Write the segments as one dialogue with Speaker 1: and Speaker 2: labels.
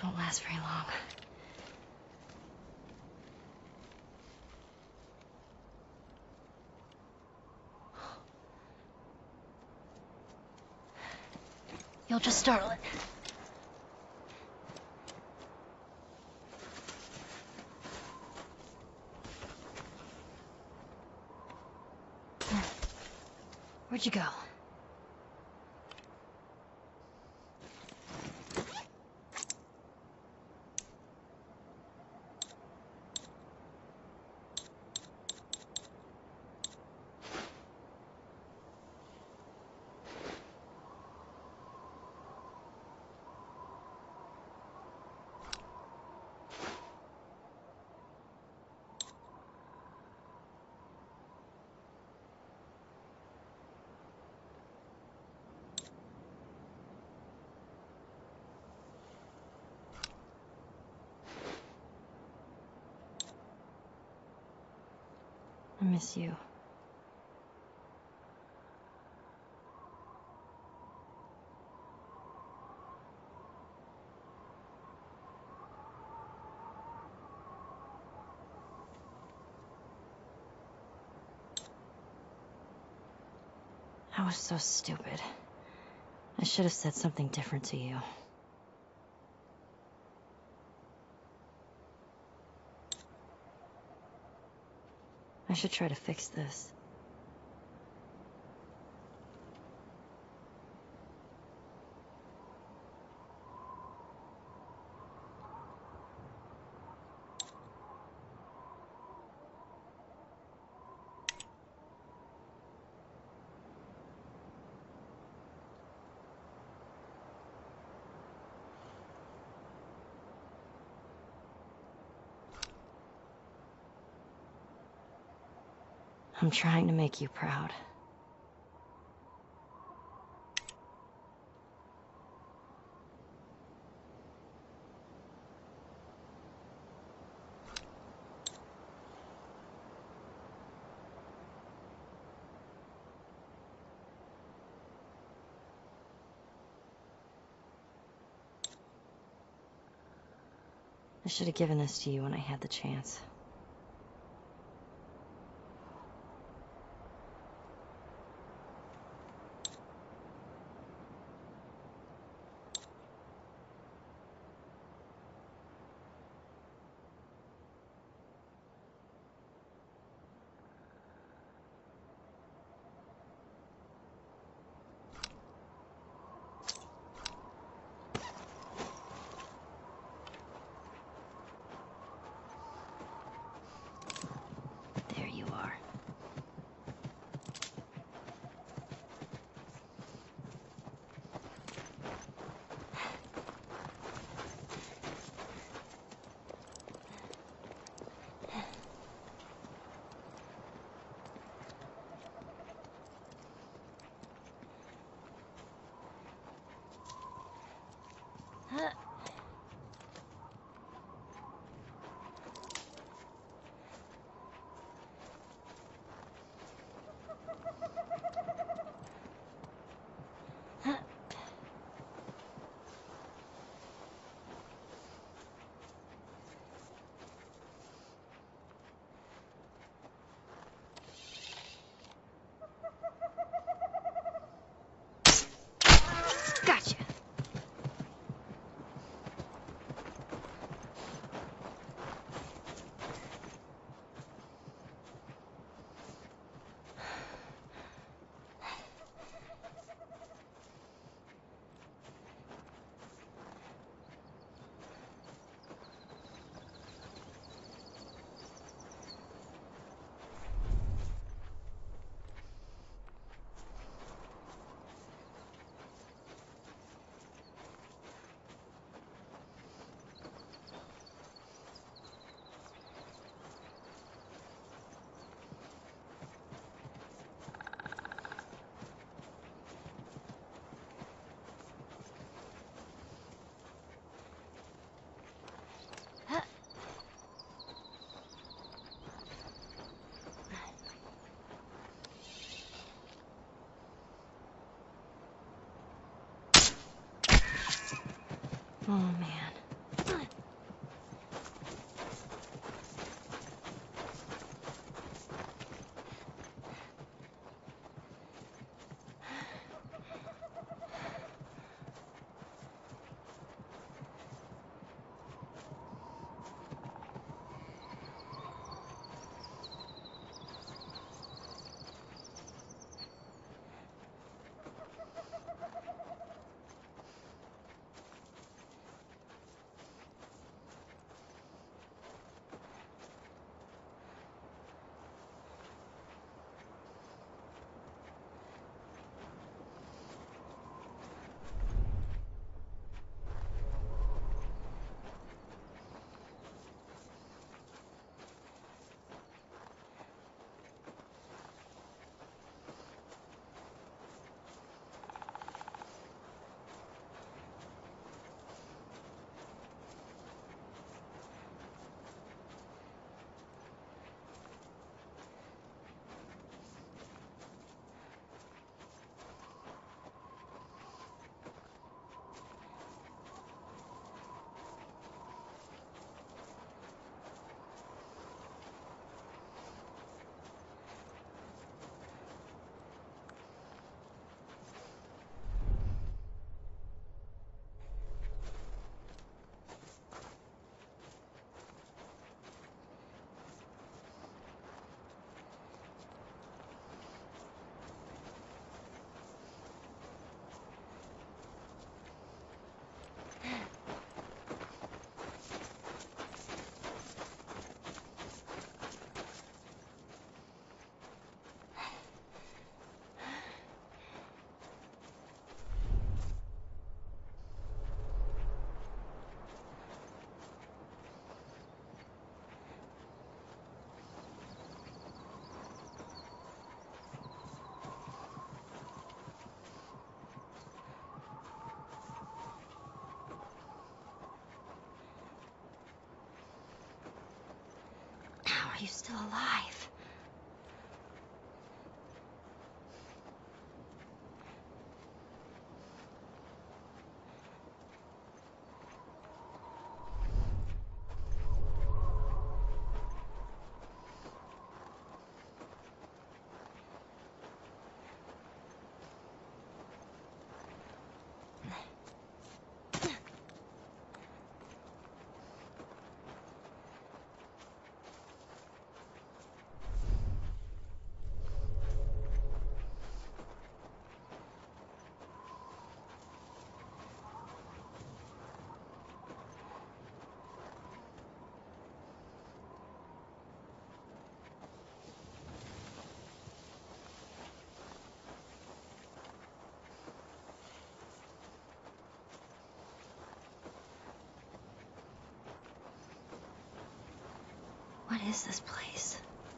Speaker 1: This won't last very long. You'll just startle it. Where'd you go? I miss you. I was so stupid. I should have said something different to you. I should try to fix this. I'm trying to make you proud. I should have given this to you when I had the chance. There you are. Gotcha. Oh, man. you still alive? What is this place?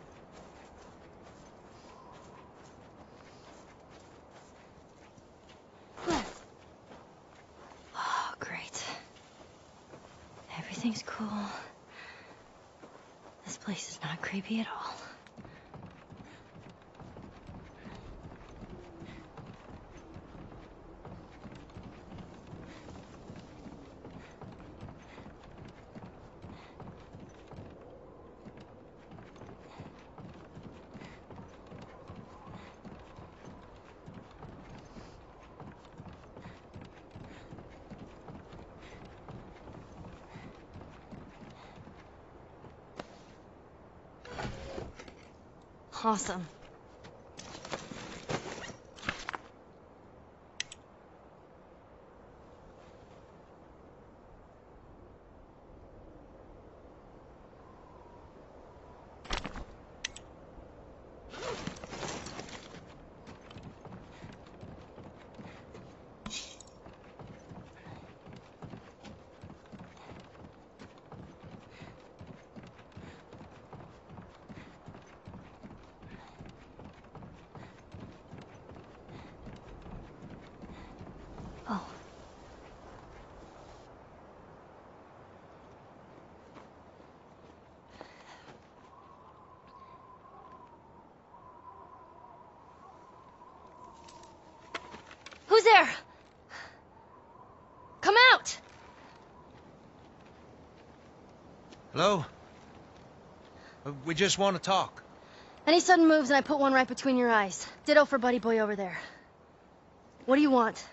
Speaker 1: Oh, great. Everything's cool. This place is not creepy at all. Awesome. Oh. Who's there? Come out!
Speaker 2: Hello? We just want to talk.
Speaker 1: Any sudden moves and I put one right between your eyes. Ditto for buddy boy over there. What do you want?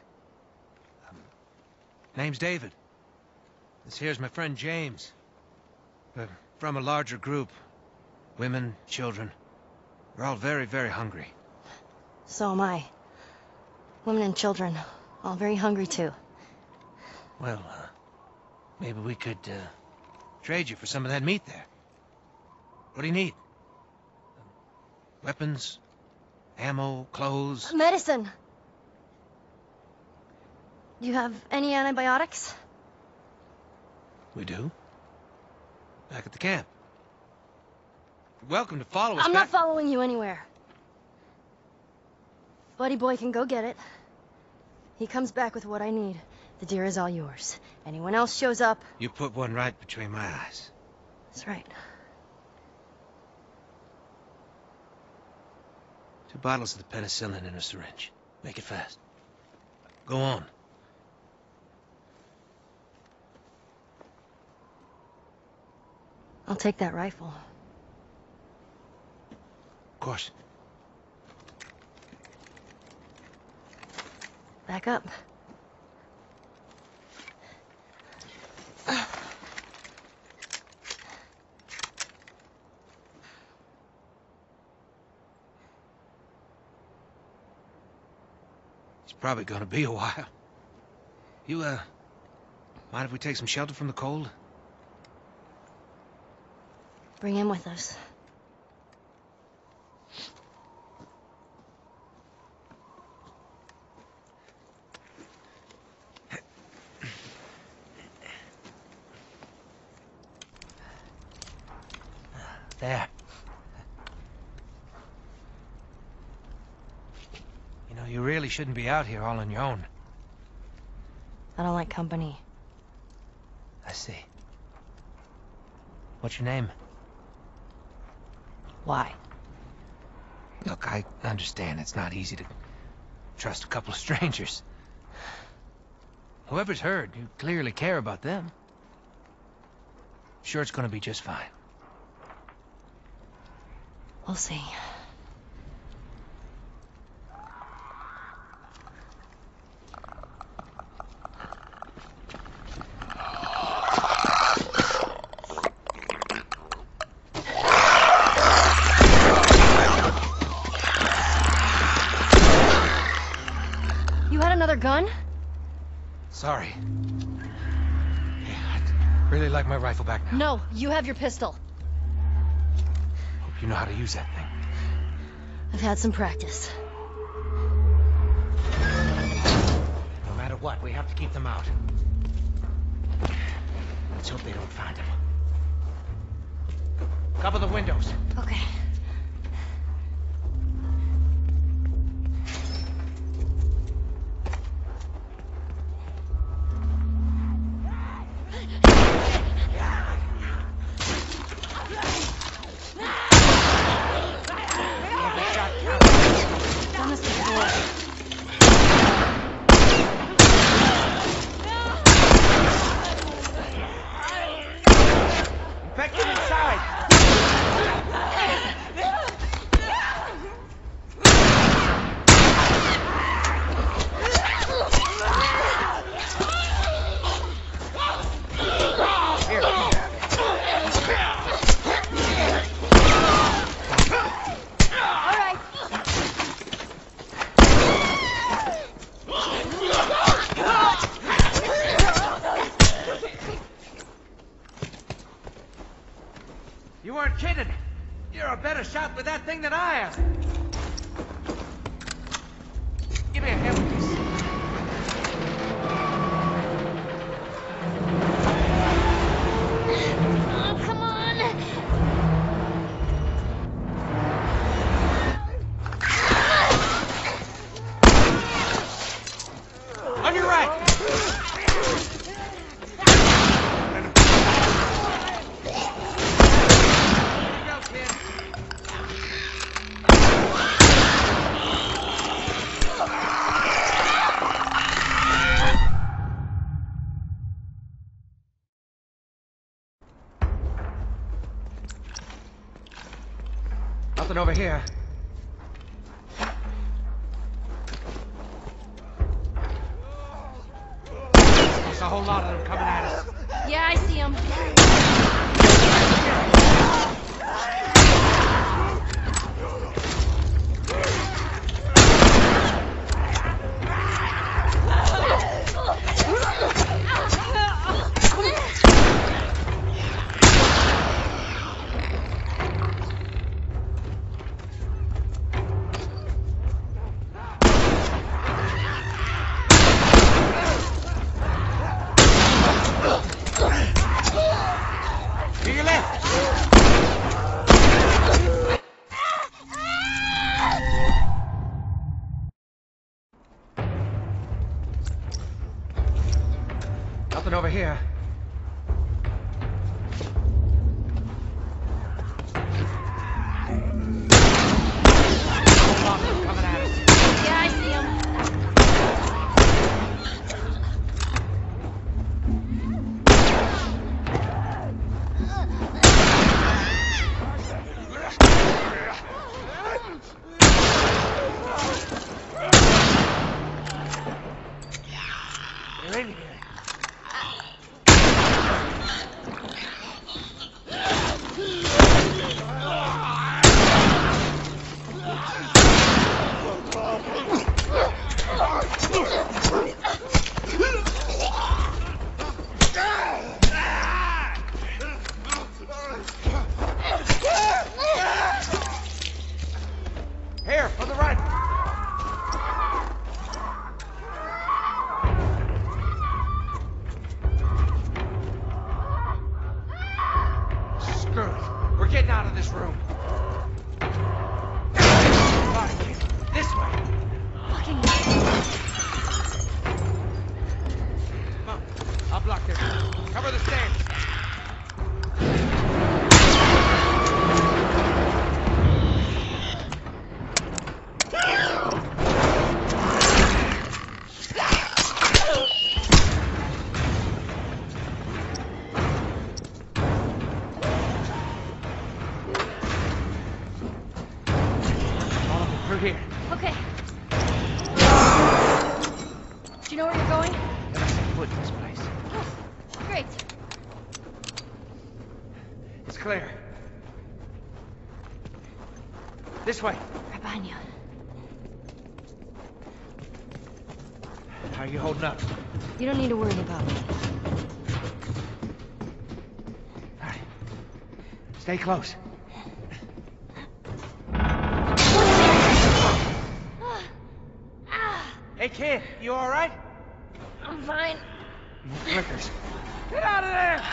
Speaker 2: Name's David. This here's my friend James. We're from a larger group. Women, children. We're all very, very hungry.
Speaker 1: So am I. Women and children. All very hungry too.
Speaker 2: Well, maybe we could, trade you for some of that meat there. What do you need? Weapons? Ammo? Clothes?
Speaker 1: Medicine! Do you have any antibiotics?
Speaker 2: We do. Back at the camp. You're welcome to follow us
Speaker 1: I'm
Speaker 2: back.
Speaker 1: not following you anywhere. Buddy boy can go get it. He comes back with what I need. The deer is all yours. Anyone else shows up...
Speaker 2: You put one right between my eyes.
Speaker 1: That's right.
Speaker 2: 2 bottles of the penicillin in a syringe. Make it fast. Go on.
Speaker 1: I'll take that rifle.
Speaker 2: Of course.
Speaker 1: Back up.
Speaker 2: It's probably gonna be a while. You, mind if we take some shelter from the cold?
Speaker 1: Bring him with us.
Speaker 2: There. You know, you really shouldn't be out here all on your own.
Speaker 1: I don't like company.
Speaker 2: I see. What's your name?
Speaker 1: Why?
Speaker 2: Look, I understand it's not easy to trust a couple of strangers. Whoever's hurt, you clearly care about them. Sure, it's gonna be just fine.
Speaker 1: We'll see. You had another gun?
Speaker 2: Sorry. Yeah, I'd really like my rifle back now.
Speaker 1: No, you have your pistol.
Speaker 2: Hope you know how to use that thing.
Speaker 1: I've had some practice.
Speaker 2: No matter what, we have to keep them out. Let's hope they don't find him. Cover the windows.
Speaker 1: Okay. Done this before.
Speaker 2: Infected inside!
Speaker 1: All right.
Speaker 2: You weren't kidding. You're a better shot with that thing than I am. Give me a hand with this.
Speaker 1: Oh, come on.
Speaker 2: On your right. Here you go, kid. Nothing over here. There's a whole lot of them coming at us.
Speaker 1: Yeah, I see him.
Speaker 2: To your left. Nothing over here. Whole lot of them coming at us.
Speaker 1: Yeah, I see him.
Speaker 2: They're in here. Here, on the right. Screw it. We're getting out of this room. Right, this way.
Speaker 1: Fucking
Speaker 2: Come on. I'll block this. Cover the stairs. here.
Speaker 1: Okay. Do you know where you're going?
Speaker 2: Never set foot in this place.
Speaker 1: Oh, great.
Speaker 2: It's clear. This way.
Speaker 1: Right behind you.
Speaker 2: How are you holding up?
Speaker 1: You don't need to worry about me.
Speaker 2: All right. Stay close. Hey, kid, you all right?
Speaker 1: I'm fine.
Speaker 2: More flickers. Get out of there!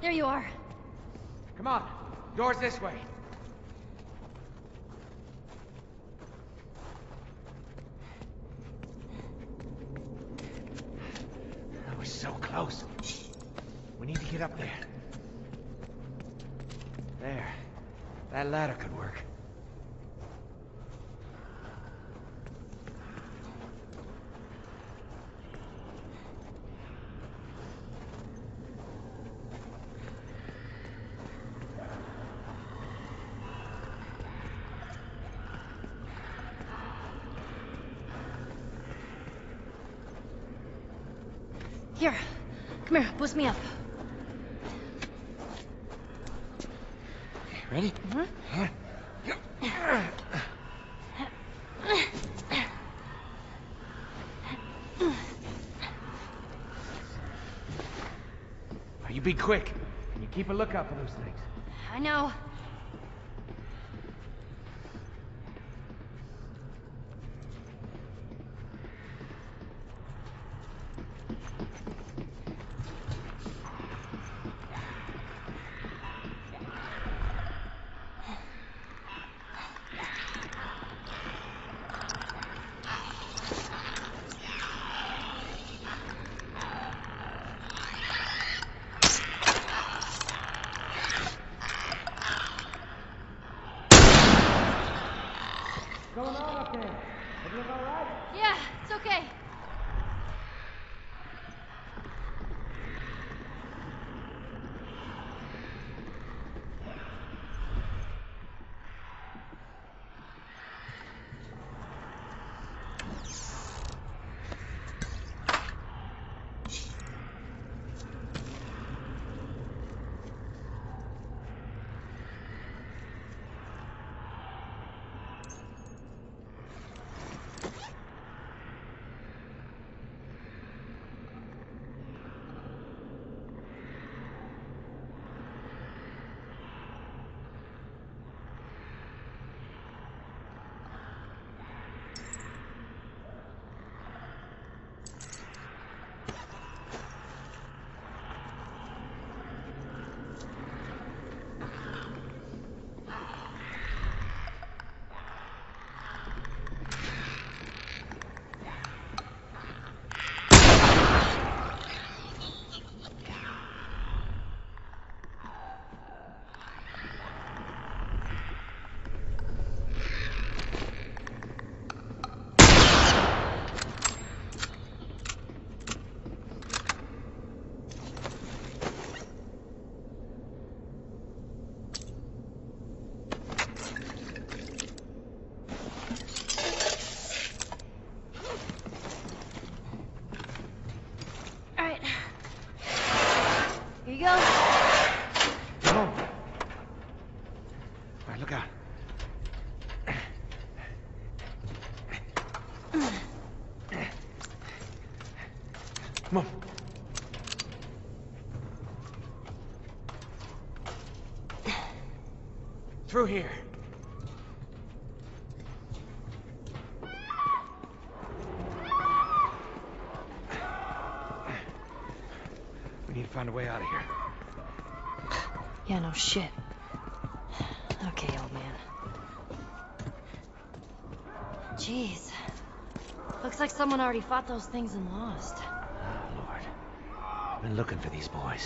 Speaker 1: There you are.
Speaker 2: Come on. Door's this way. That was so close. We need to get up there. There. That ladder could work.
Speaker 1: Here. Come here. Boost me up.
Speaker 2: Okay, ready?
Speaker 1: Mm-hmm.
Speaker 2: You be quick. And you keep a lookout for those things.
Speaker 1: I know.
Speaker 2: What's going on up there? Everything all right?
Speaker 1: Yeah, it's okay. Here you go.
Speaker 2: Come on. All right, look out. Come on. Through here. We need to find a way out of here.
Speaker 1: Yeah, no shit. Okay, old man. Jeez. Looks like someone already fought those things and lost.
Speaker 2: Oh, Lord. I've been looking for these boys.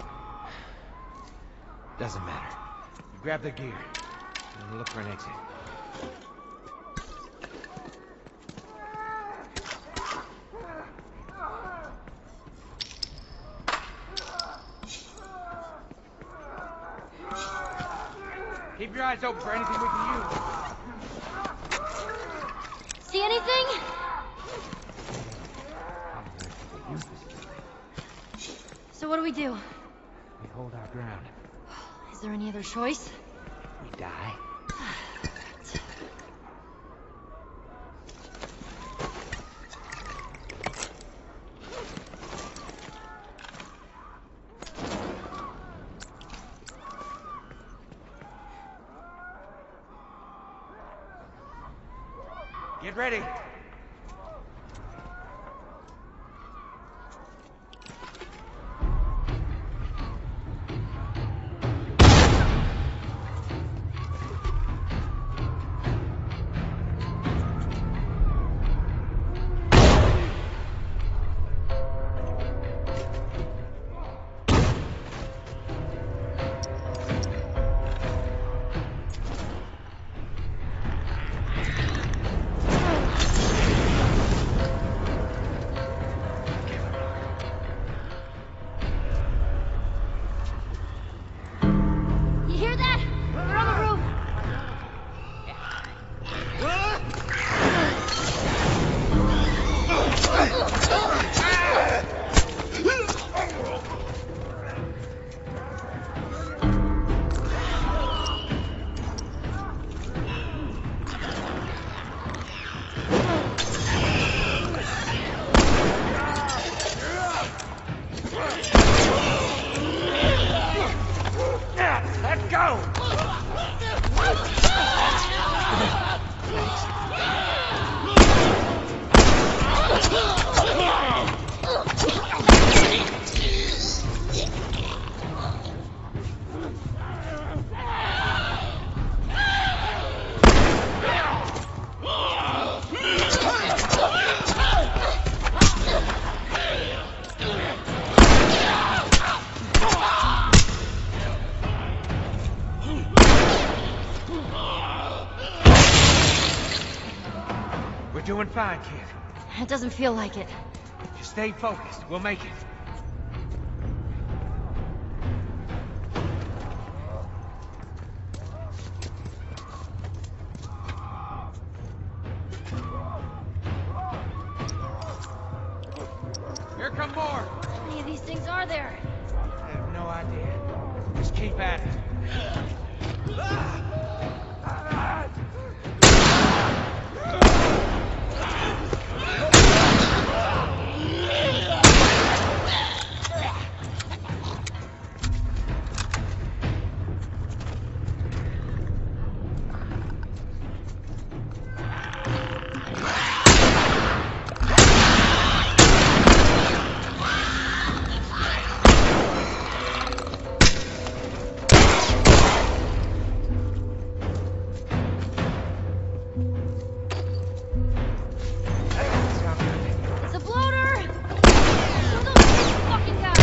Speaker 2: Doesn't matter. You grab their gear. And we'll look for an exit. Keep your eyes open for anything we can use.
Speaker 1: See anything? So what do we do?
Speaker 2: We hold our ground.
Speaker 1: Is there any other choice?
Speaker 2: We die. Get ready. fine, kid.
Speaker 1: It doesn't feel like it.
Speaker 2: Just stay focused. We'll make it. Here come more!
Speaker 1: How many of these things are there?
Speaker 2: I have no idea. Just keep at it.
Speaker 1: It's a bloater! Who are those big fucking guys?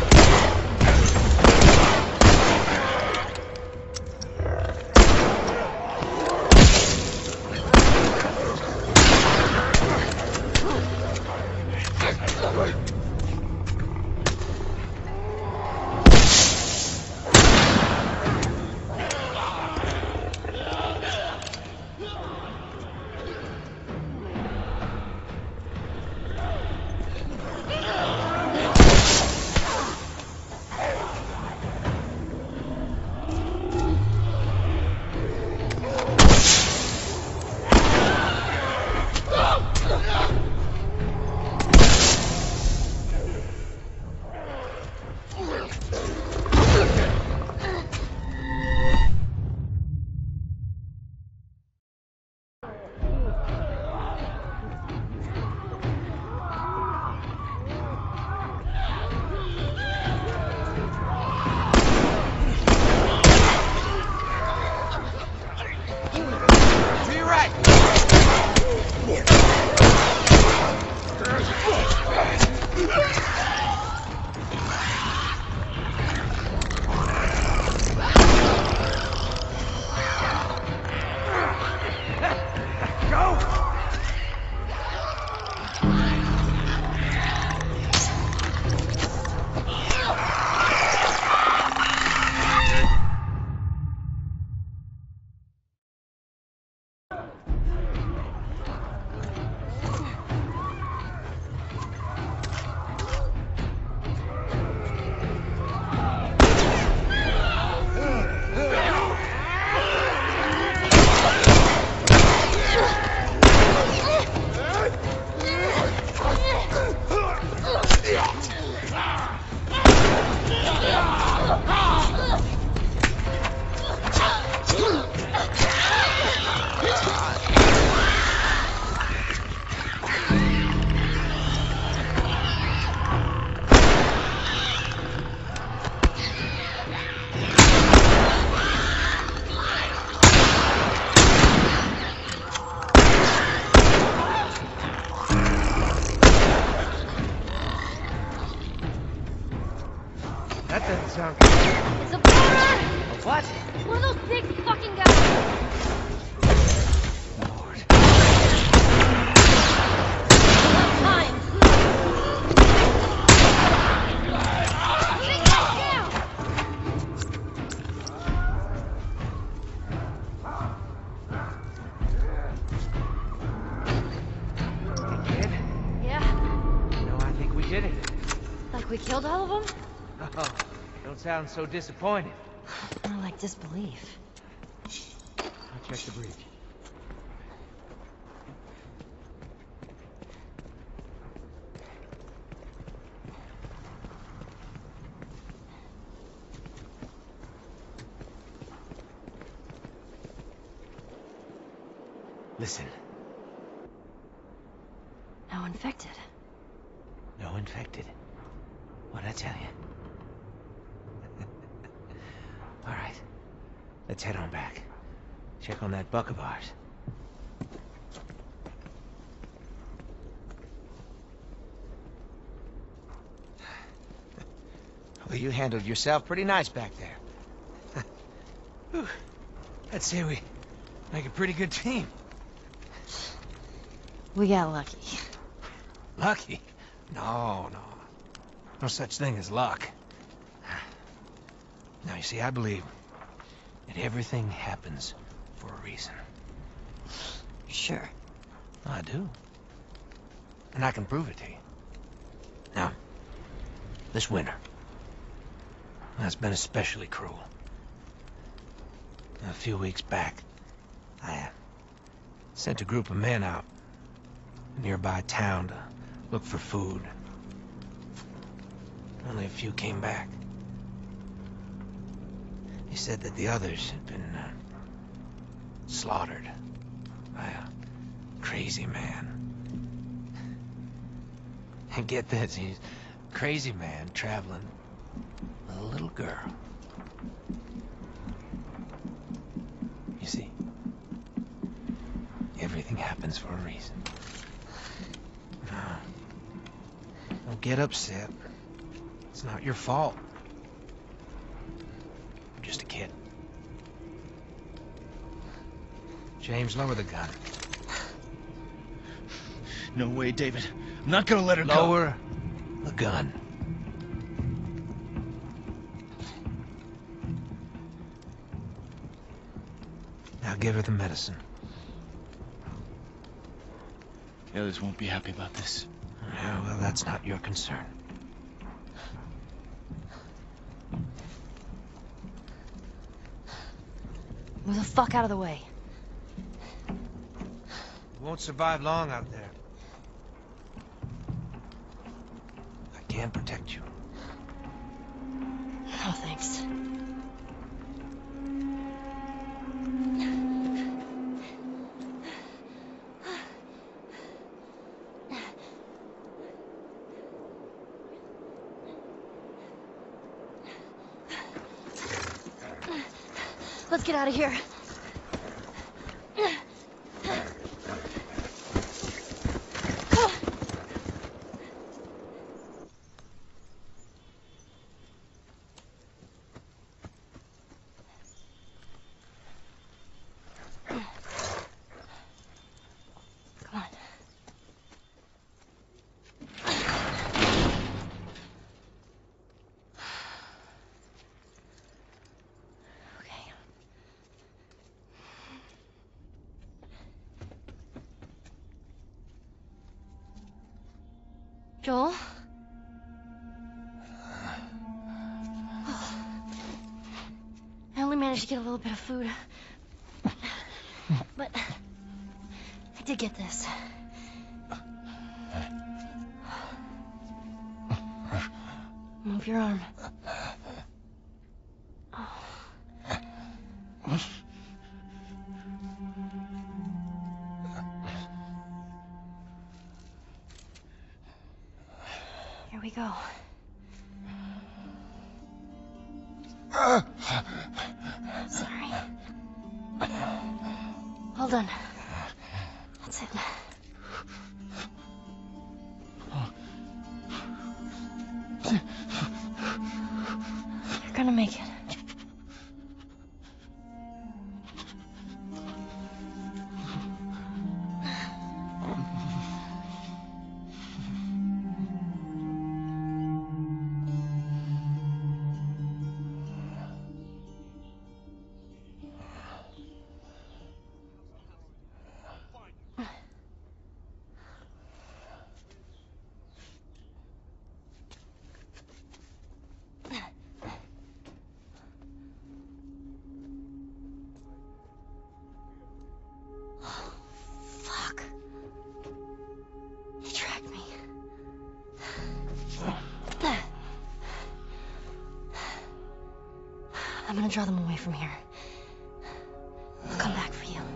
Speaker 2: To your right! Go! That doesn't sound good.
Speaker 1: It's a bloater!
Speaker 2: A what?
Speaker 1: One of those big fucking guys!
Speaker 2: Lord.
Speaker 1: Time! Big guy down!
Speaker 2: Kid?
Speaker 1: Yeah?
Speaker 2: No, I think we did it.
Speaker 1: Like we killed all of them?
Speaker 2: Oh, don't sound so disappointed.
Speaker 1: More like disbelief.
Speaker 2: I'll check the bridge. Listen,
Speaker 1: No infected.
Speaker 2: no infected. What'd I tell you? All right, let's head on back. Check on that buck of ours. Well, you handled yourself pretty nice back there. Whew. I'd say we make a pretty good team.
Speaker 1: We got lucky.
Speaker 2: Lucky? No. No such thing as luck. Now, you see, I believe that everything happens for a reason.
Speaker 1: Sure.
Speaker 2: I do. And I can prove it to you. Now, this winter, that's been especially cruel. A few weeks back, I sent a group of men out to a nearby town to look for food. Only a few came back. They said that the others had been slaughtered by a crazy man. And get this, he's a crazy man traveling with a little girl. You see, everything happens for a reason. No, don't get upset. It's not your fault. I'm just a kid. James, lower the gun.
Speaker 3: No way, David. I'm not gonna let her go.
Speaker 2: Lower the gun. Now give her the medicine.
Speaker 3: The others won't be happy about this.
Speaker 2: Yeah, well, that's not your concern.
Speaker 1: Move the fuck out of the way.
Speaker 2: You won't survive long out there. I can protect you.
Speaker 1: Oh, thanks. Let's get out of here. Come on. Okay. Joel? I only managed to get a little bit of food. But I did get this. Move your arm. Oh. Here we go. Sorry. Hold on. That's it. You're gonna make it. Fuck. They tracked me. I'm gonna draw them away from here. I'll come back for you.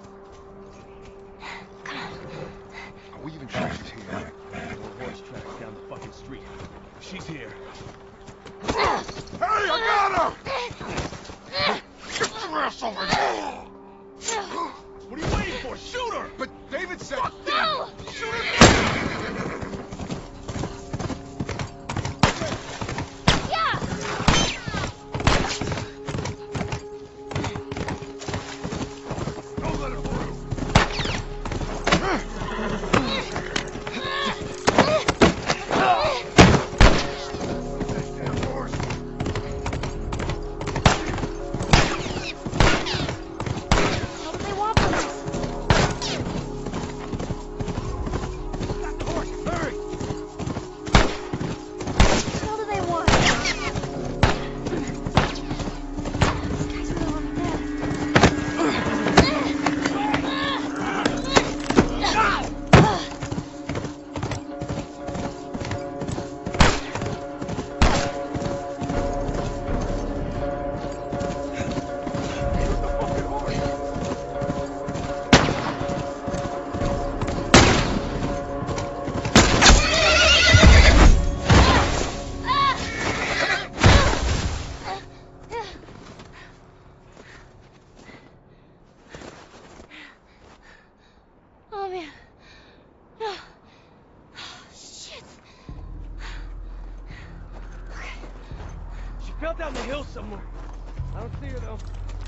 Speaker 4: Are we even sure she's here? Or horse tracks down over here!
Speaker 5: What are you waiting for? Shoot her!
Speaker 4: But David said...
Speaker 1: No!
Speaker 5: Shoot her!
Speaker 1: Yeah!
Speaker 5: Don't let her through! Damn horse!
Speaker 1: What do they want from us?
Speaker 5: Got the horse! Hurry!
Speaker 1: What the hell do they want? These guys really want me dead. Oh man. No. Shit. Okay.
Speaker 5: She fell down the hill somewhere. I don't see her though.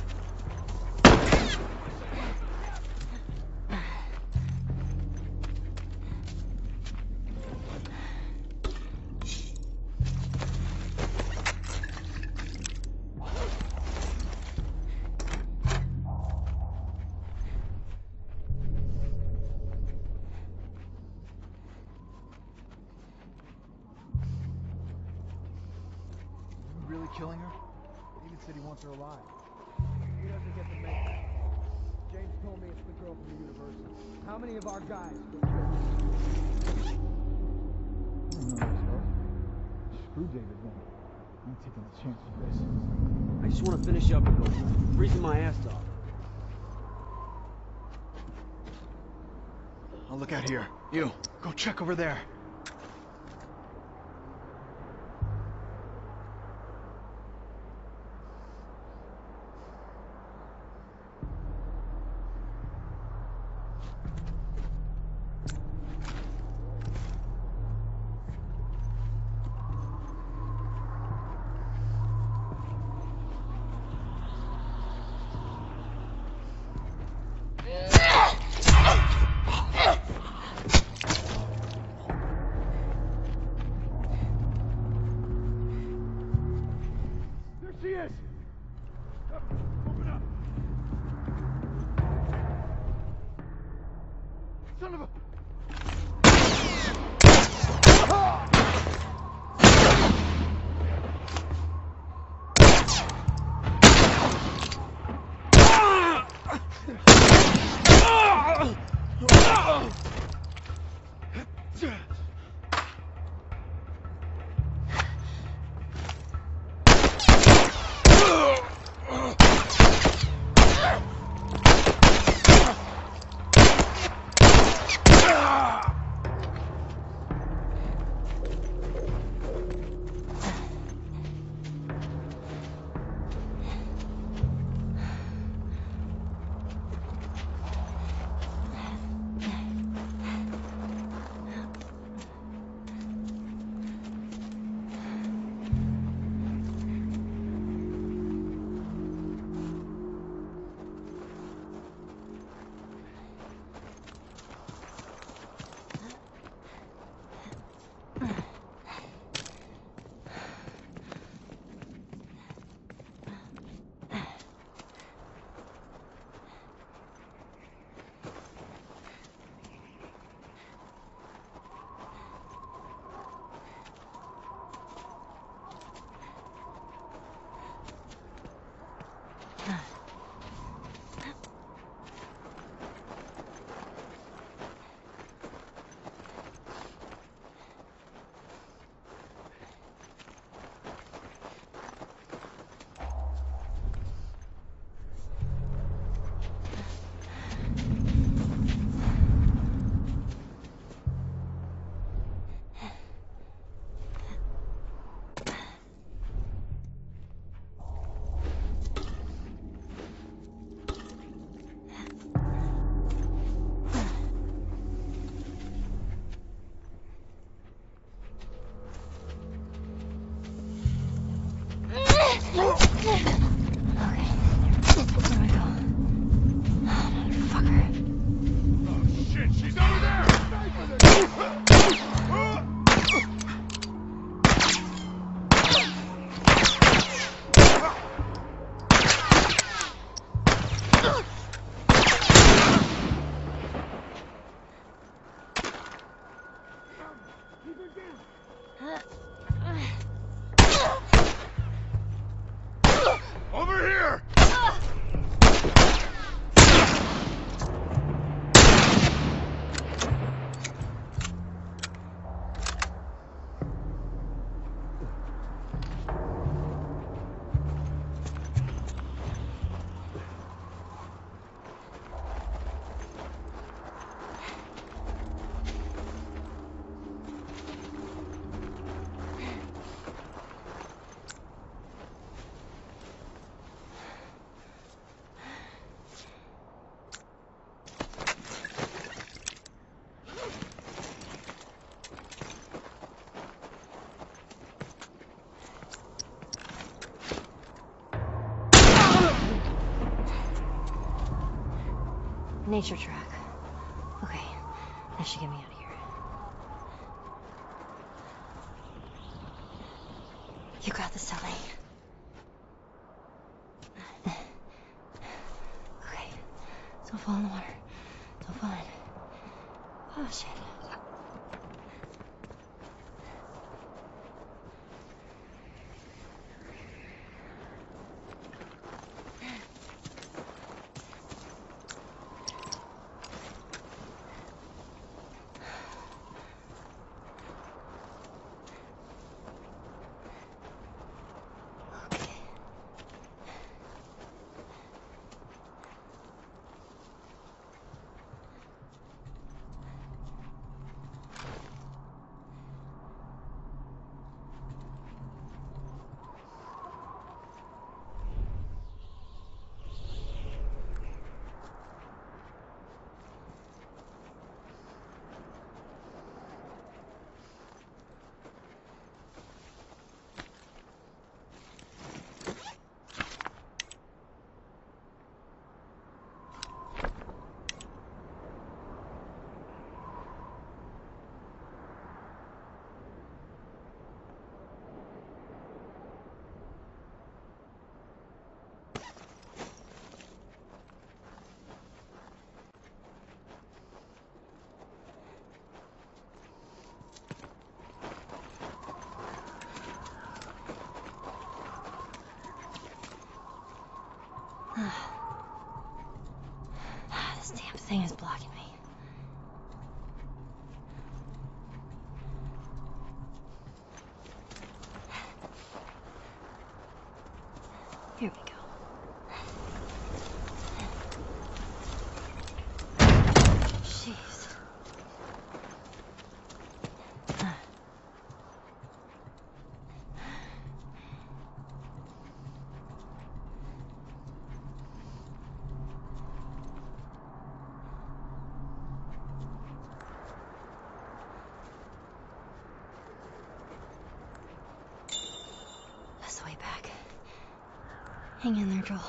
Speaker 6: Really killing her? David said he wants her alive.
Speaker 5: He doesn't get to make that call. James told me it's the girl from the university. How many of our guys were killed?
Speaker 6: I don't know this girl. Screw David then. I'm not taking a chance with this.
Speaker 5: I just want to finish up and go. Freezing my ass off.
Speaker 3: I'll look out here. You, go check over there.
Speaker 5: There she is! Open up! Son of a...
Speaker 1: Nature track. Okay, that should get me out of here. You got this, Sally. Okay, don't fall in the water. Don't fall in. Oh, shit. This damn thing is blocking me. Here we go. Jeez. That's the way back. Hang in there, Joel.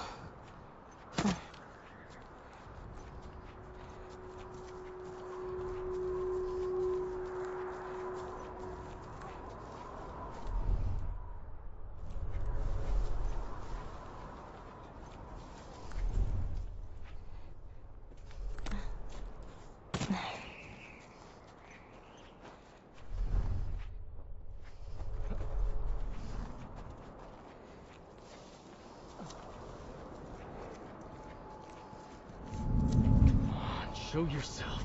Speaker 3: Show yourself.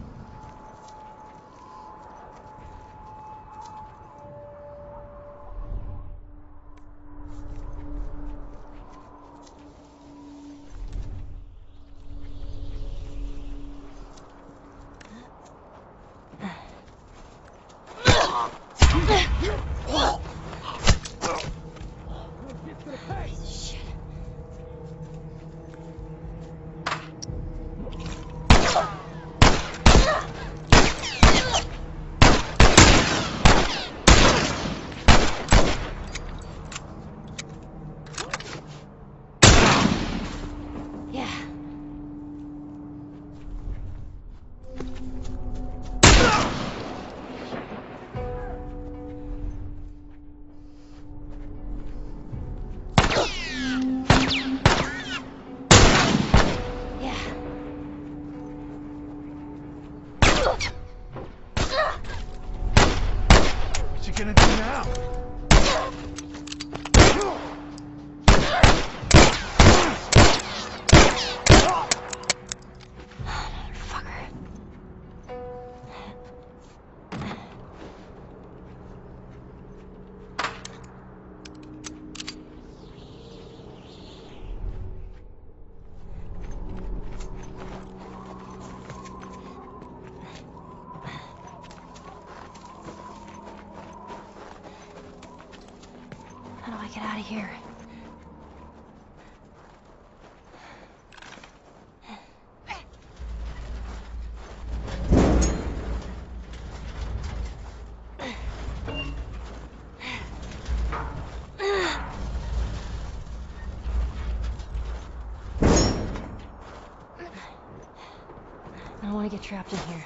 Speaker 3: What you gonna do now?
Speaker 1: How do I get out of here? I don't want to get trapped in here.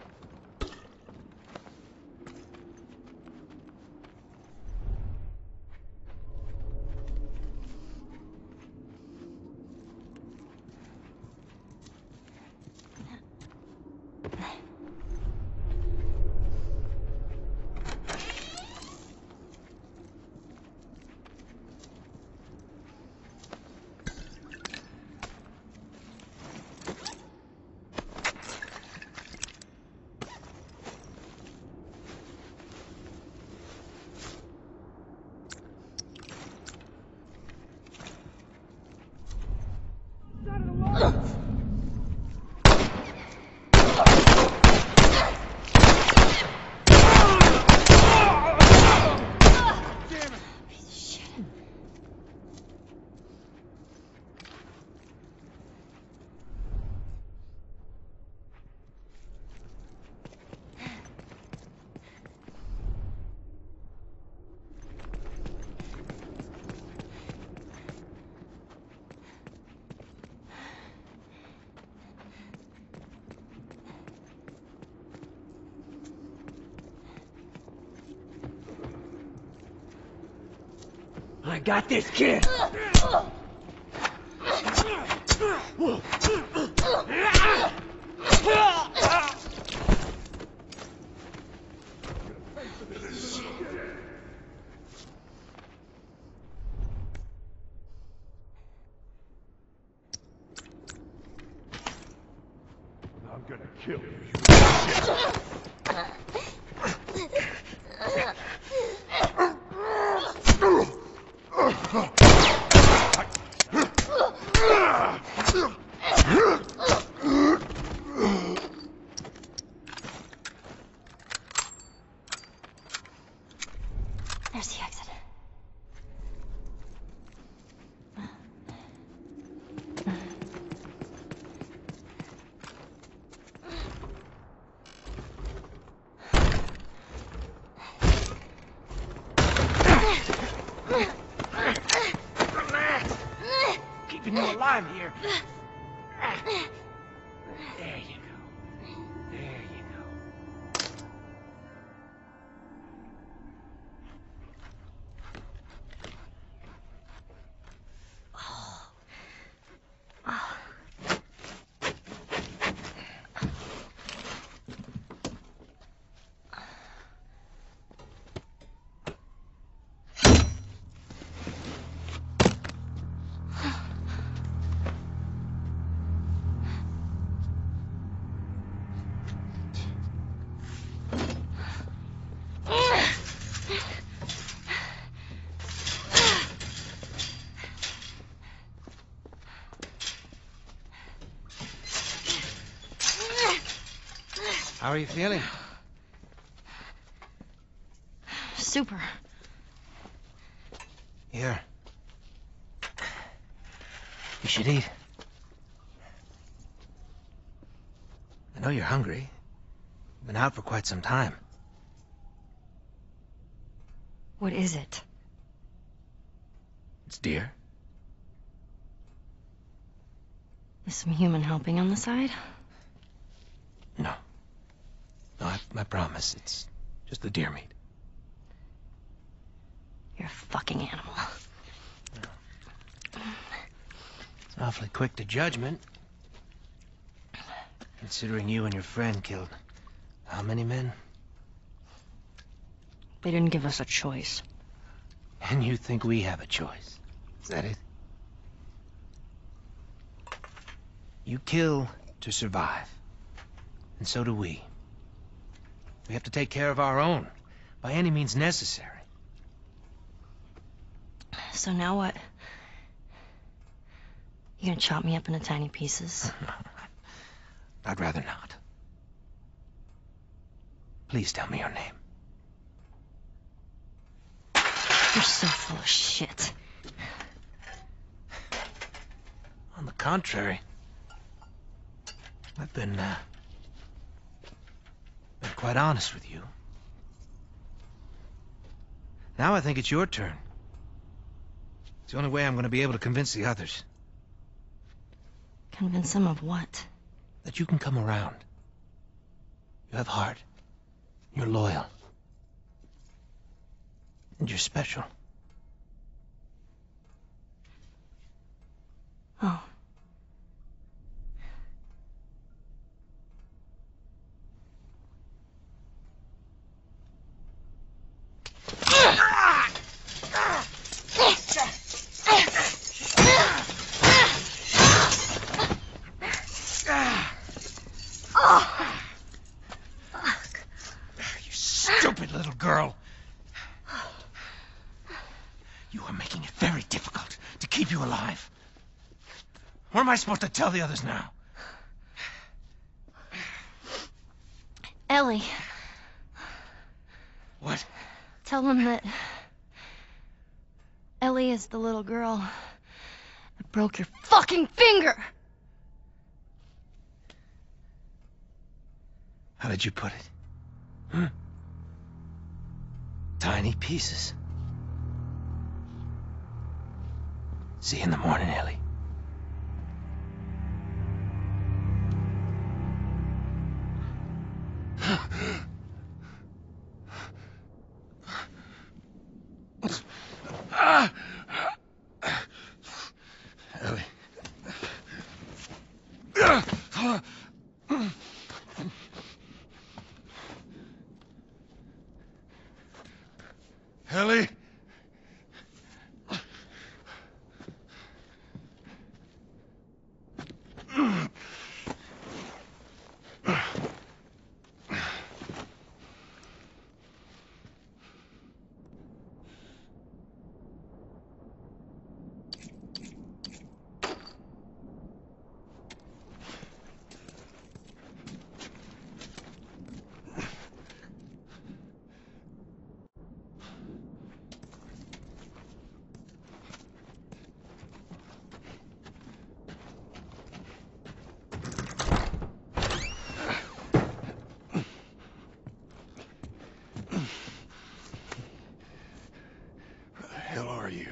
Speaker 5: I got this kid!
Speaker 3: I'm gonna kill you, you
Speaker 1: There's the exit.
Speaker 5: Keeping you alive here. There you go. There you go.
Speaker 2: How are you feeling?
Speaker 1: Super.
Speaker 2: Here. You should eat. I know you're hungry. You've been out for quite some time.
Speaker 1: What is it?
Speaker 2: It's deer.
Speaker 1: Is some human helping on the side?
Speaker 2: No. No, I promise. It's just the deer meat.
Speaker 1: You're a fucking animal.
Speaker 2: It's awfully quick to judgment. Considering you and your friend killed how many men?
Speaker 1: They didn't give us a choice.
Speaker 2: And you think we have a choice? Is that it? You kill to survive. And so do we. We have to take care of our own, by any means necessary.
Speaker 1: So now what? You gonna chop me up into tiny pieces?
Speaker 2: I'd rather not. Please tell me your name.
Speaker 1: You're so full of shit.
Speaker 2: On the contrary, I've been quite honest with you. Now I think it's your turn. It's the only way I'm going to be able to convince the others.
Speaker 1: Convince them of what?
Speaker 2: that you can come around. You have heart. You're loyal. And you're special.
Speaker 1: Oh.
Speaker 2: You stupid little girl. You are making it very difficult to keep you alive. What am I supposed to tell the others now?
Speaker 1: Ellie.
Speaker 2: What?
Speaker 1: Tell them that Ellie is the little girl that broke your fucking finger!
Speaker 2: How did you put it? Hmm? Tiny pieces. See you in the morning, Ellie. Ellie. Ellie? Where the hell are you?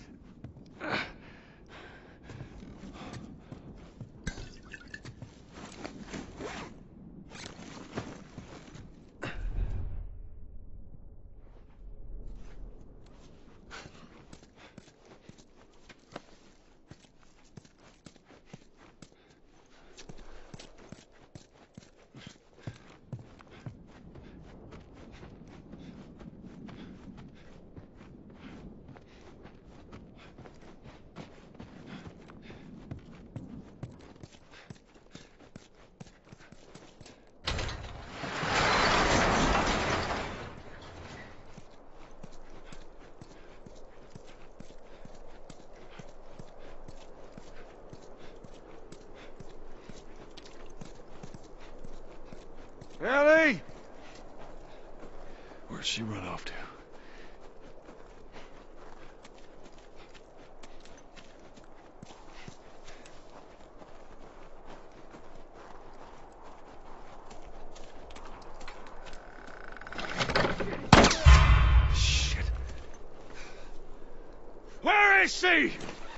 Speaker 2: Ellie! Where'd she run off to? Shit. Where is she?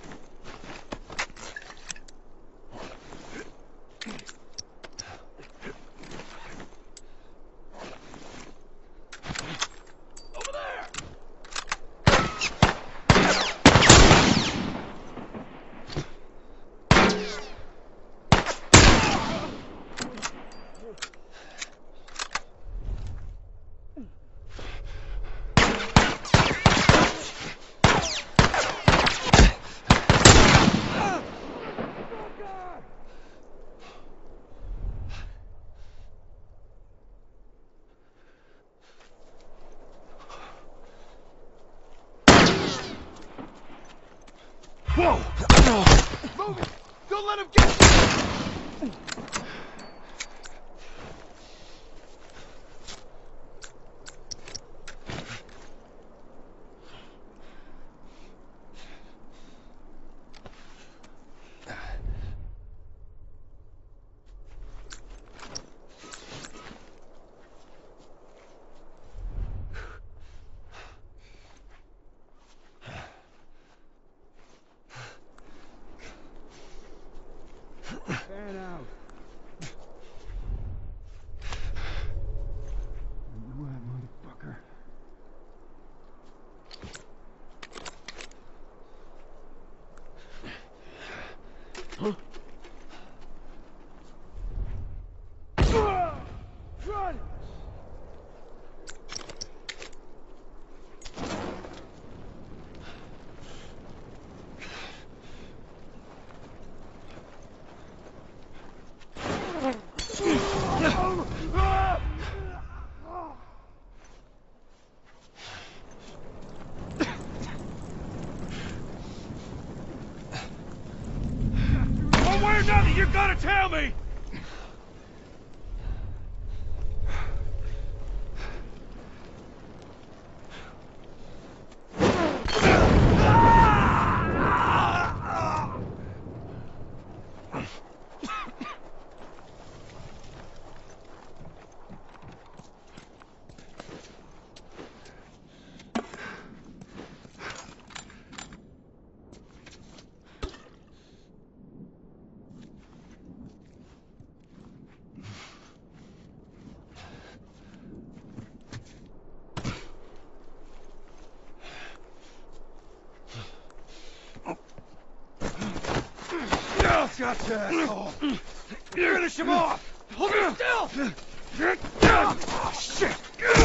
Speaker 2: Whoa! Move it! Don't let him get you!
Speaker 3: One way or another, you gotta tell me! Gotcha, asshole! Finish him off! Hold him still! Oh, shit!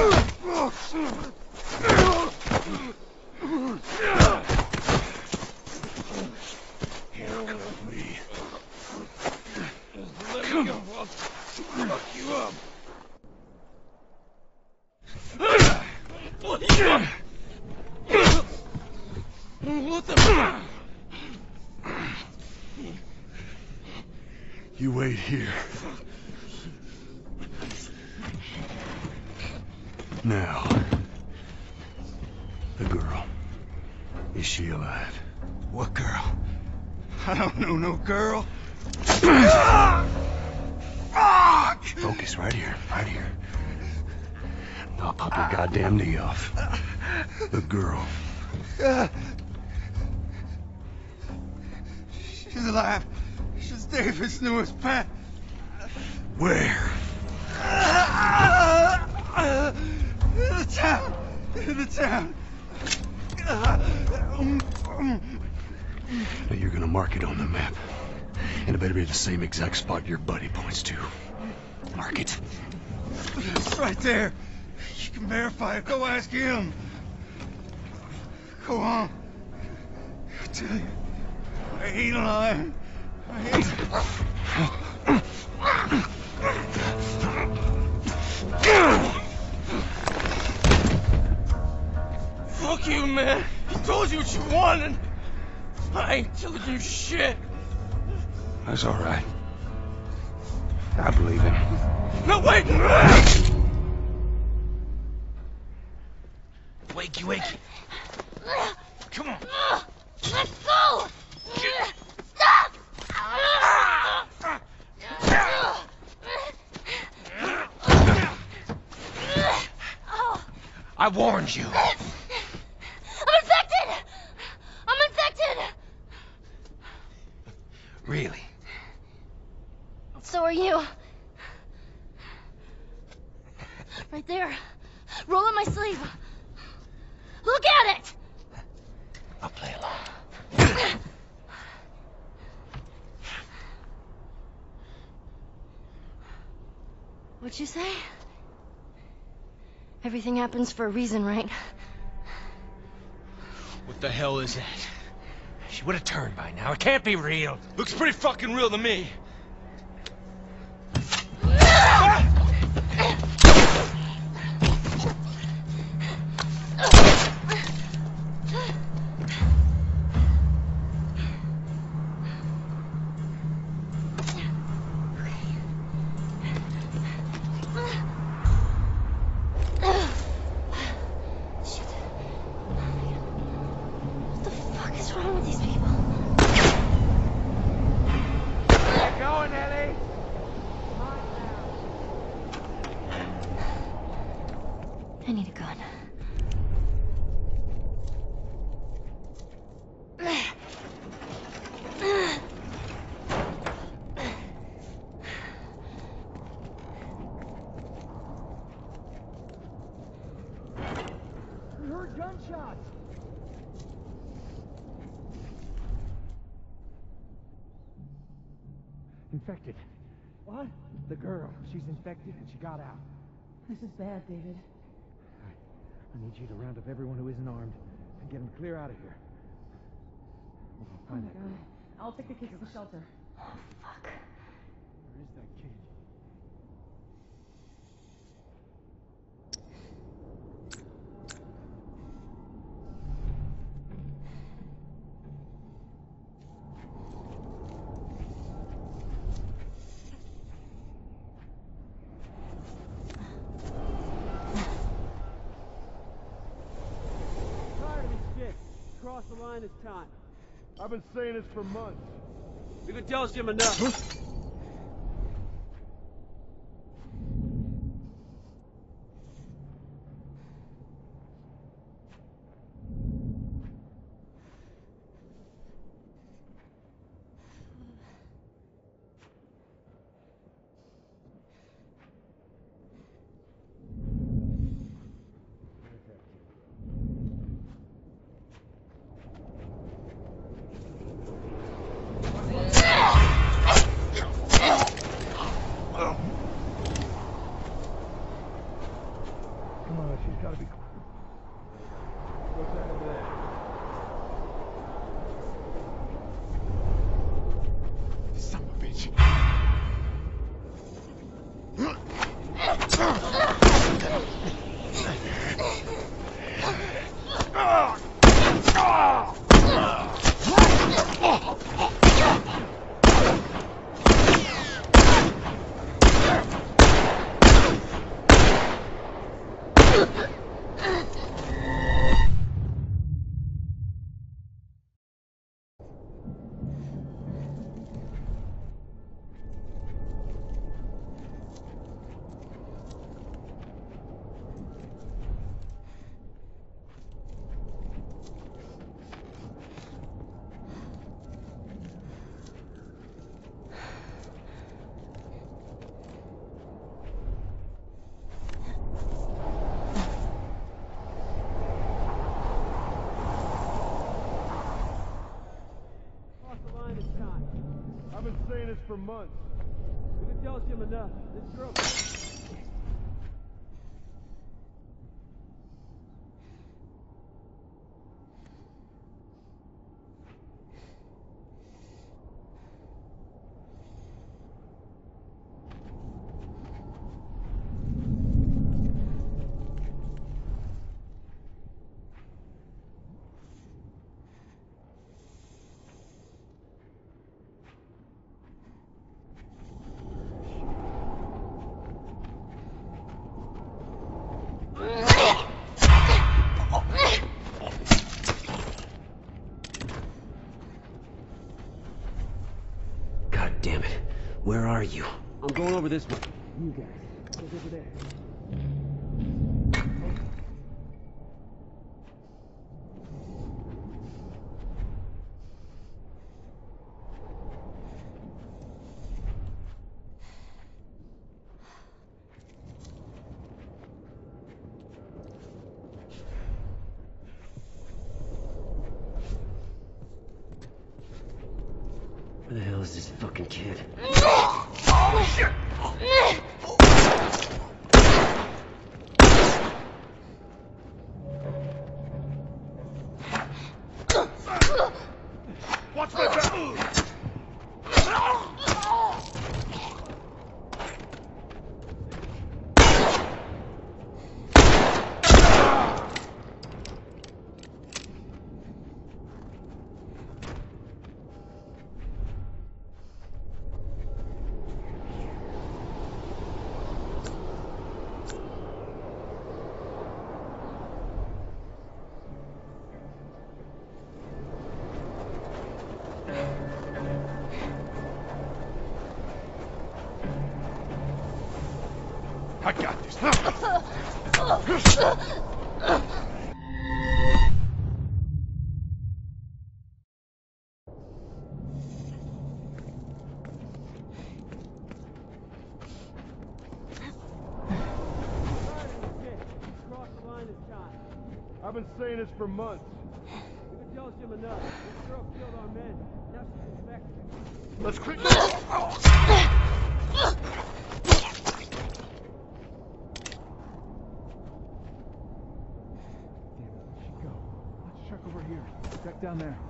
Speaker 3: Handcuff me. Let me go. I'll fuck you up. What the fuck? You wait here. Now, the girl. Is she alive? What girl? I don't know no girl. Focus right here, right here. I'll pop your goddamn knee off. The girl. She's alive. She's David's newest pet. Where? In the town. In the town. Now you're gonna mark it on the map. And it better be the same exact spot your buddy points to. Mark it. It's right there. You can verify it. Go ask him. Go on. I tell you, I ain't lying. Fuck you, man. He told you what you wanted. I ain't telling you shit. That's all right. I believe him. No, wait! Wakey, wakey. Come on.
Speaker 1: Let's go! Stop!
Speaker 2: I warned you.
Speaker 1: I'm infected! I'm infected!
Speaker 2: Really?
Speaker 1: So are you. Right there. Roll up my sleeve. Look at it!
Speaker 2: I'll play along.
Speaker 1: What'd you say? Everything happens for a reason, right?
Speaker 2: What the hell is that? She would have turned by now. It can't be real.
Speaker 3: Looks pretty fucking real to me.
Speaker 1: I need a gun.
Speaker 5: We heard gunshots. Infected. What? The girl. She's infected and she got out.
Speaker 4: This is bad, David.
Speaker 5: I need you to round up everyone who isn't armed and get them clear out of here. We'll find that girl.
Speaker 4: I'll take the kids to the shelter.
Speaker 1: Oh, fuck.
Speaker 5: Where is that kid?
Speaker 7: line is time.
Speaker 3: I've been saying this for months.
Speaker 7: You can tell Jim enough.
Speaker 3: She's gotta be. What's that over there? Son of a bitch. I've been saying this for months.
Speaker 7: You can tell Jim enough. This girl.
Speaker 8: God damn it. Where are you?
Speaker 7: I'm going over this way.
Speaker 6: You guys, go over there.
Speaker 8: Where the hell is this fucking kid?
Speaker 3: Watch my back! I got this. I've been saying this for months.
Speaker 7: You can tell Jim enough. This girl killed our men. Now she's infected.
Speaker 3: Let's quit.
Speaker 6: Check over here. Check down there.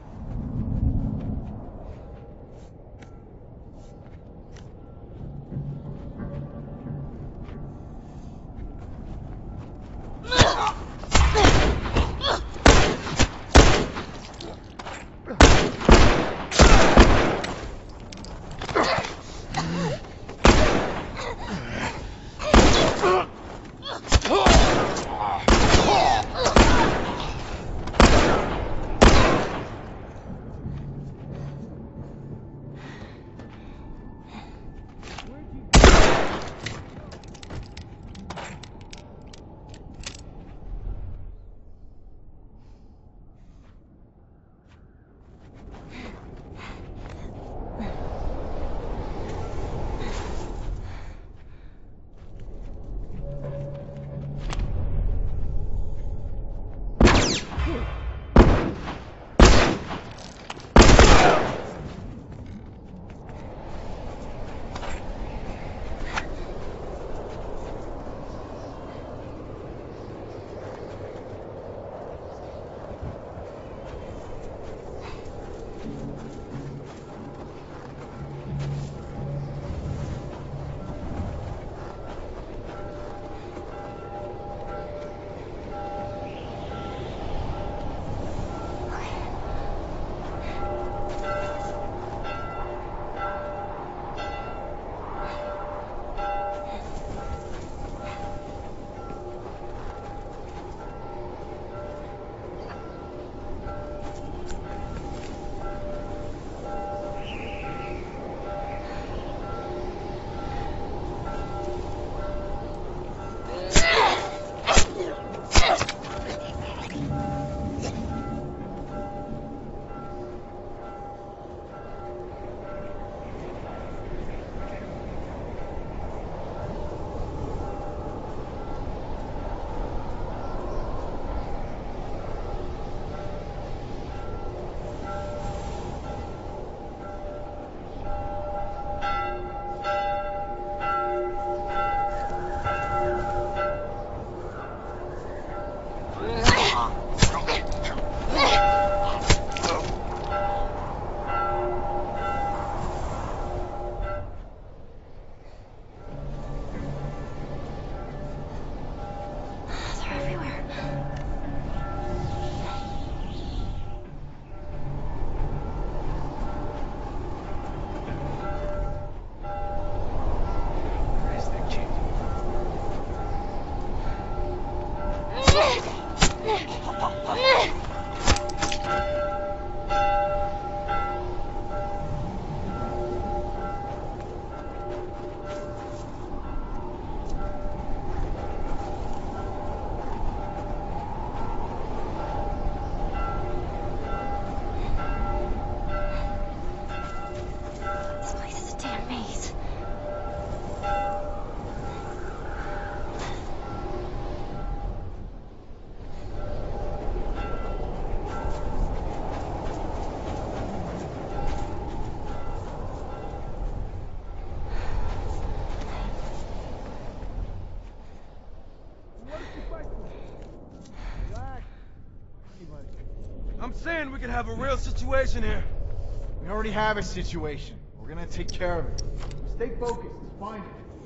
Speaker 7: I'm saying we could have a real situation here.
Speaker 6: We already have a situation. We're gonna take care of it. Stay focused. It's fine.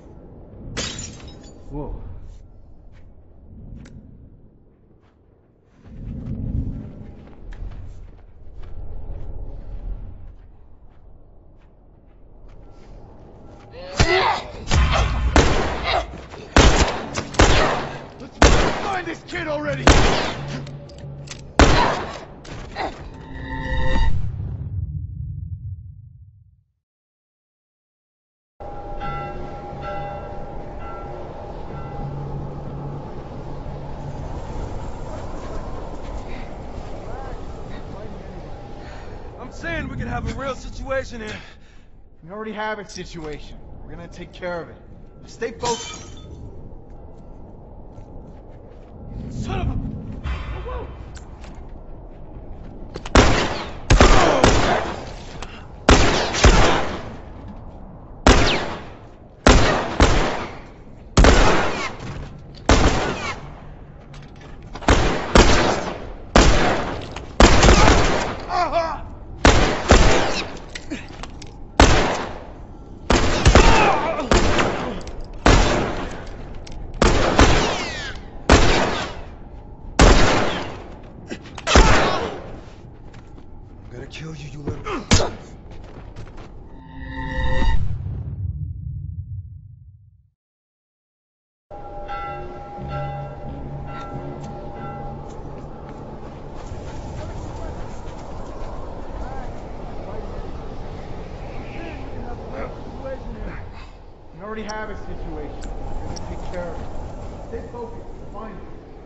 Speaker 6: Whoa. Let's find this kid already!
Speaker 7: I'm saying we could have a real situation here.
Speaker 6: We already have a situation. We're gonna take care of it. Stay focused. Son of a... Whoa!
Speaker 3: I'm gonna kill you, you little...
Speaker 6: We already have a situation. We're gonna take care of it. Stay focused. It's fine.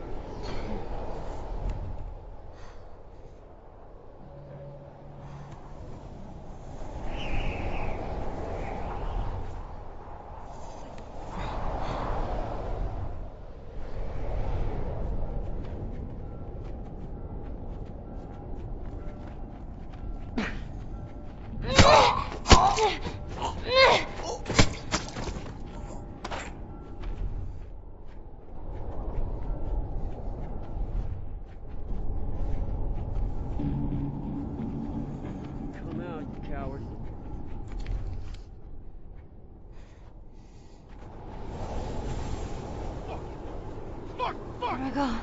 Speaker 7: Come out, you coward.
Speaker 1: Where'd I go?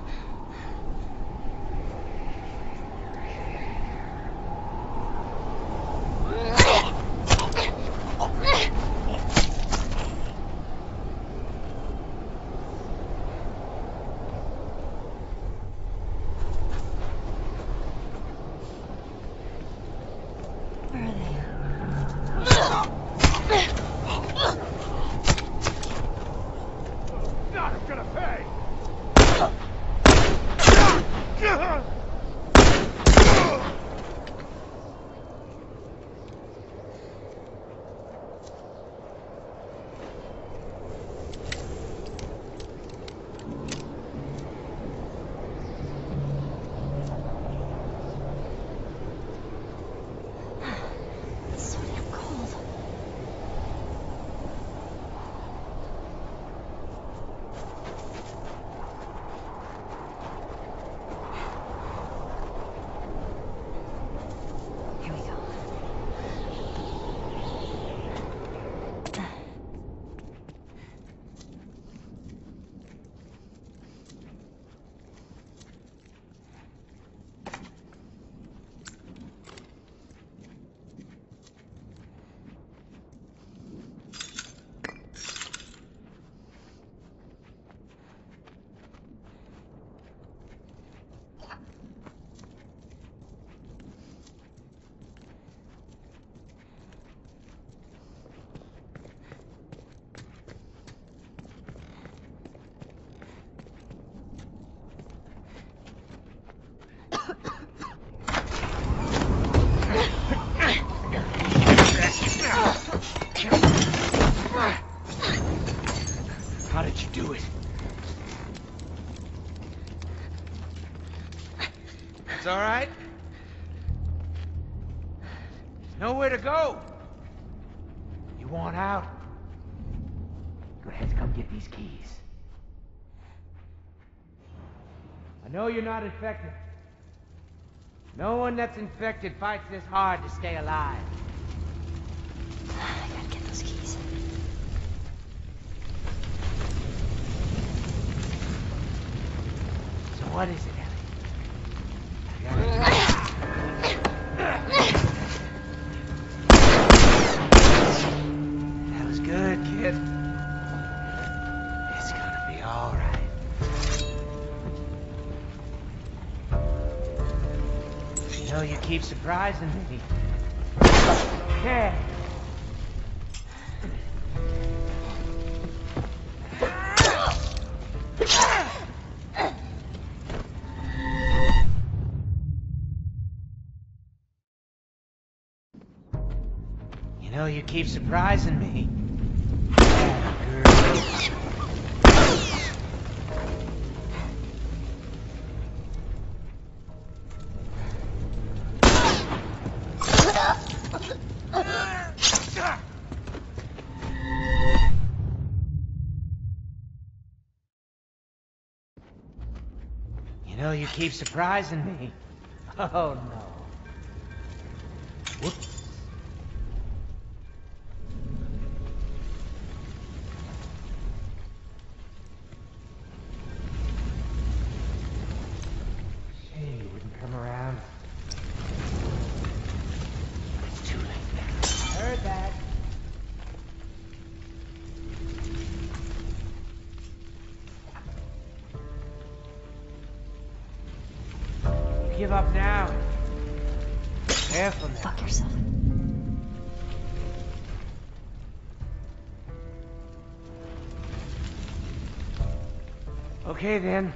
Speaker 1: Where are they?
Speaker 6: Not gonna pay!
Speaker 1: It's so damn cold. Here we go.
Speaker 3: How did you do it?
Speaker 2: It's all right. Nowhere to go. You want out?
Speaker 8: Go ahead, come get these keys.
Speaker 2: I know you're not infected.
Speaker 9: No one that's infected fights this hard to stay alive.
Speaker 1: I gotta get those keys.
Speaker 9: So what is it, Ellie? That was good, kid. It's gonna be all right. You know, you keep surprising me. Yeah. You know, you keep surprising me. You know, you keep surprising me. Oh, no. Whoops. Shame you wouldn't come around. It's too late now. I heard that. You give up now. Careful now.
Speaker 1: Fuck yourself.
Speaker 9: Okay, then.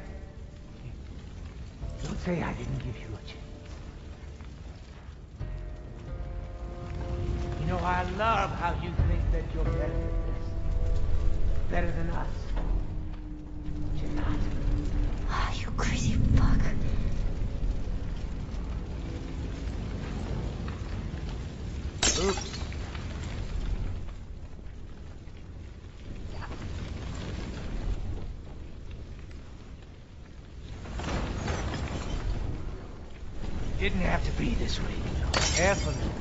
Speaker 9: Don't say I didn't give you a chance. You know, I love how you think that you're better than this. Better than us. But you're not.
Speaker 1: Ah, you crazy fuck.
Speaker 9: Oops. Didn't have to be this way, you know. Careful now.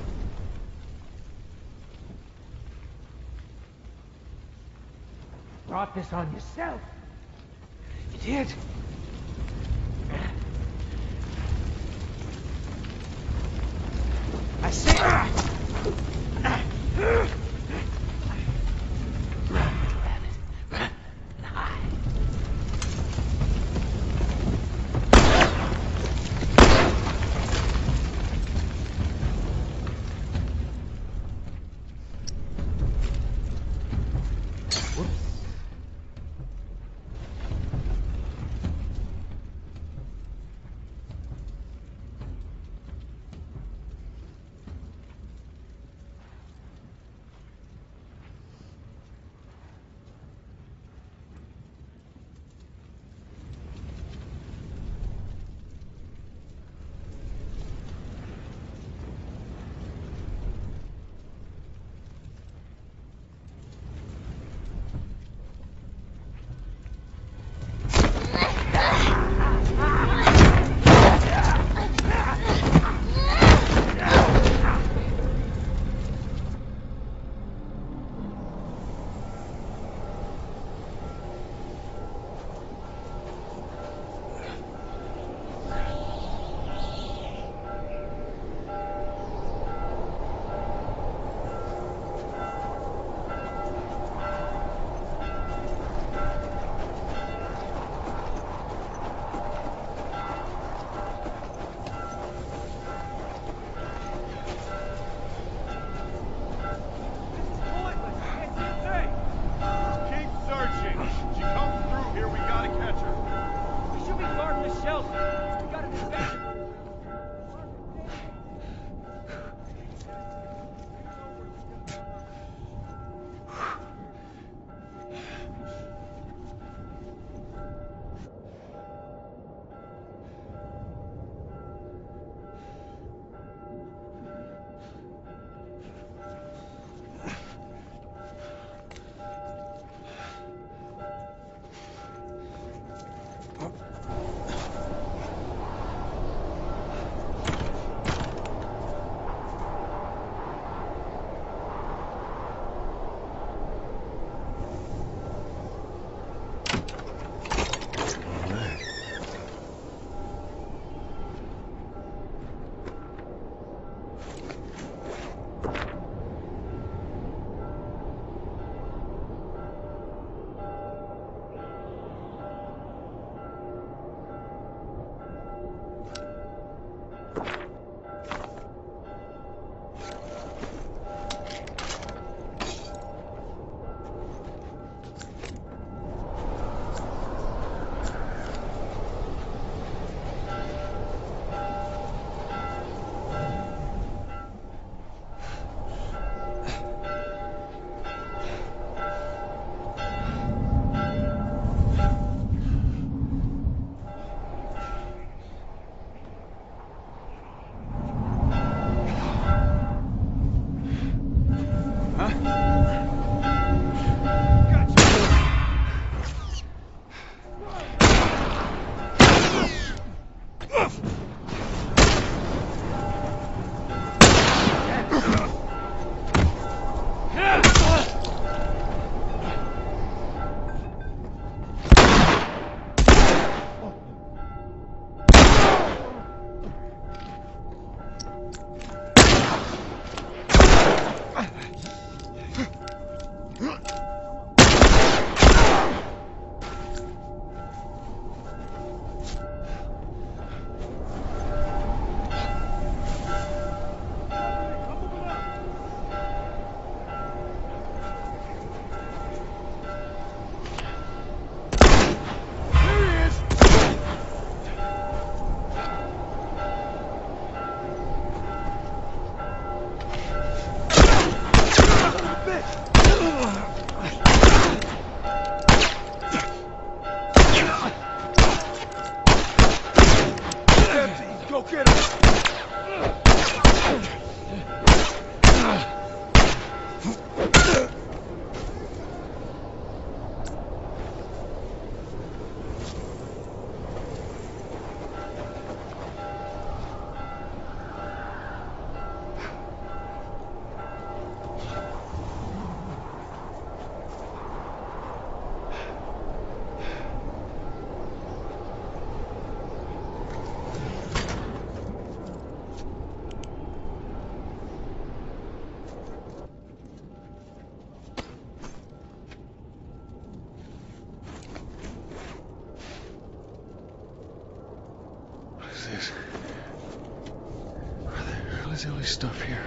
Speaker 9: Brought this on yourself. You did. I say.
Speaker 3: this? Where the hell is all this stuff here?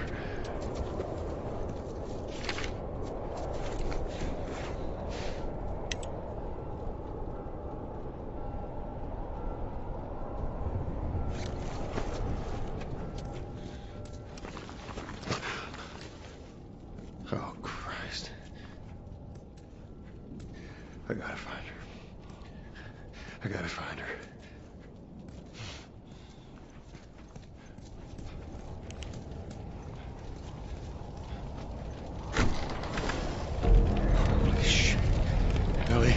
Speaker 3: Oh, Christ. I gotta find her. I gotta find her. Holy shit. Ellie.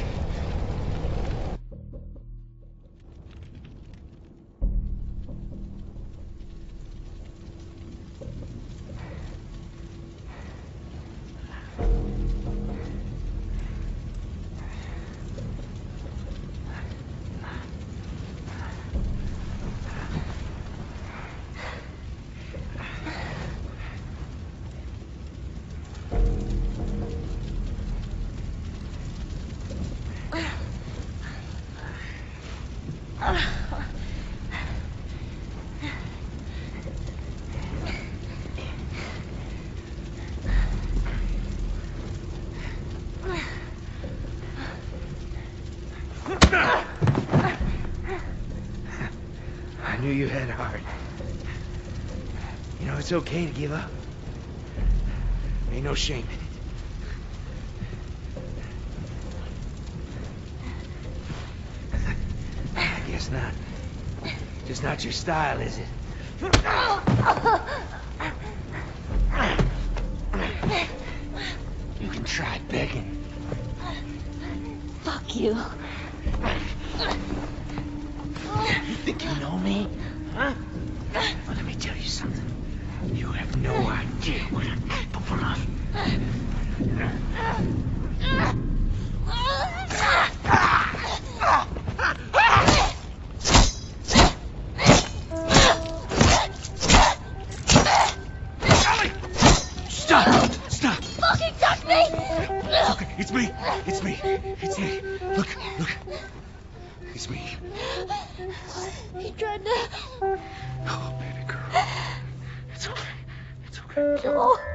Speaker 9: I knew you had heart. You know, it's okay to give up. Ain't no shame in it. I guess not. Just not your style, is it? You can try begging.
Speaker 1: Fuck you.
Speaker 9: You think you know me? Huh? Well, let me tell you something. You have no idea what I'm capable of. Stop! Stop!
Speaker 1: Fucking touch me!
Speaker 3: Okay, it's me. It's me. It's me. Look, look. It's me.
Speaker 1: He tried to...
Speaker 3: Oh, baby girl. It's okay. It's okay.
Speaker 1: Joel.